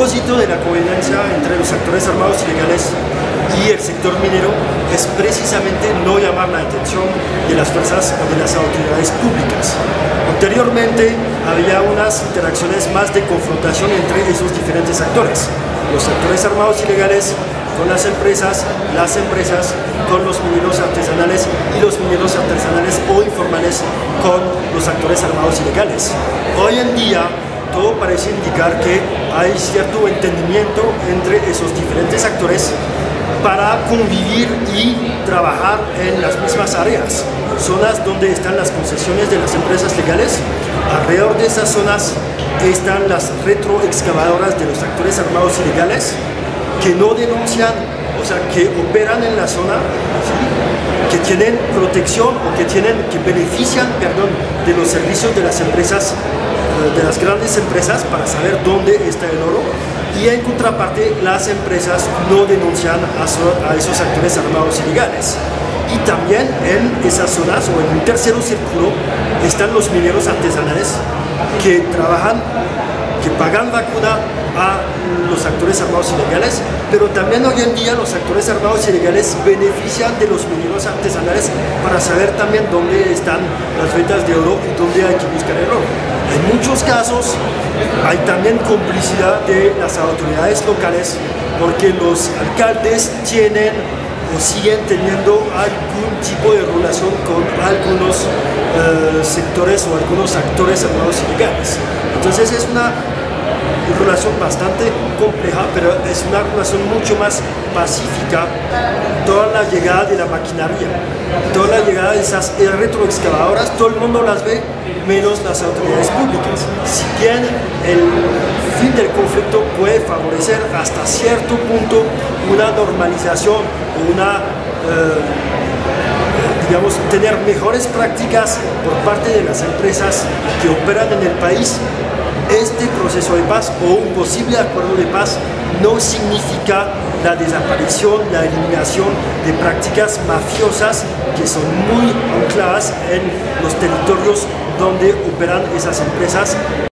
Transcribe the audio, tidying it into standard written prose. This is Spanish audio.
propósito de la convivencia entre los actores armados ilegales y el sector minero es precisamente no llamar la atención de las fuerzas o de las autoridades públicas. Anteriormente había unas interacciones más de confrontación entre esos diferentes actores, los actores armados ilegales con las empresas con los mineros artesanales y los mineros artesanales o informales con los actores armados ilegales. Hoy en día todo parece indicar que hay cierto entendimiento entre esos diferentes actores para convivir y trabajar en las mismas áreas, zonas donde están las concesiones de las empresas legales. Alrededor de esas zonas están las retroexcavadoras de los actores armados ilegales que no denuncian, o sea, que operan en la zona, ¿sí?, que tienen protección o que benefician, de los servicios de las empresas, de las grandes empresas para saber dónde está el oro, y en contraparte las empresas no denuncian a esos actores armados ilegales. Y también en esas zonas o en un tercero círculo están los mineros artesanales que trabajan, que pagan vacuna a los actores armados ilegales, pero también hoy en día los actores armados ilegales benefician de los mineros artesanales para saber también dónde están las vetas de oro y dónde hay que buscar el oro. En muchos casos hay también complicidad de las autoridades locales porque los alcaldes tienen o siguen teniendo algún tipo de relación con algunos sectores o algunos actores armados ilegales. Entonces es una relación bastante compleja, pero es una relación mucho más pacífica. Toda la llegada de la maquinaria, toda la llegada de esas retroexcavadoras, todo el mundo las ve, menos las autoridades públicas. Si bien el fin del conflicto puede favorecer hasta cierto punto una normalización o una, digamos, tener mejores prácticas por parte de las empresas que operan en el país, este proceso de paz o un posible acuerdo de paz no significa la desaparición, la eliminación de prácticas mafiosas que son muy ancladas en los territorios donde operan esas empresas